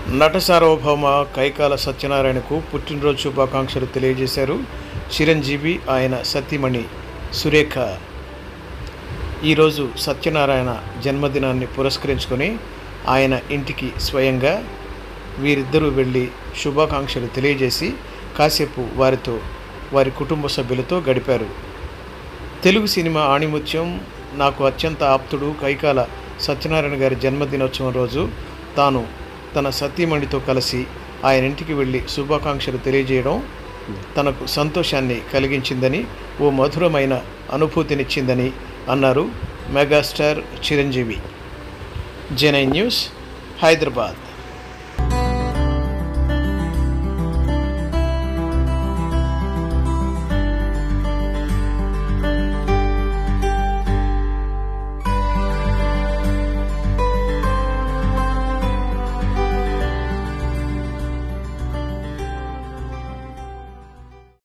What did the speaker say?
నట సార్వభౌమ కైకాల సత్యనారాయణకు పుట్టినరోజు శుభాకాంక్షలు తెలియజేశారు చిరంజీవి, ఆయన సతీమణి సురేఖ. ఈరోజు సత్యనారాయణ జన్మదినాన్ని పురస్కరించుకొని ఆయన ఇంటికి స్వయంగా వీరిద్దరూ వెళ్ళి శుభాకాంక్షలు తెలియజేసి కాసేపు వారి కుటుంబ సభ్యులతో గడిపారు. తెలుగు సినిమా ఆణిముత్యం, నాకు అత్యంత ఆప్తుడు కైకాల సత్యనారాయణ గారి జన్మదినోత్సవం రోజు తాను తన సతీమణితో కలిసి ఆయన ఇంటికి వెళ్ళి శుభాకాంక్షలు తెలియజేయడం తనకు సంతోషాన్ని కలిగించిందని, ఓ మధురమైన అనుభూతినిచ్చిందని అన్నారు మెగాస్టార్ చిరంజీవి. జెనై న్యూస్, హైదరాబాద్.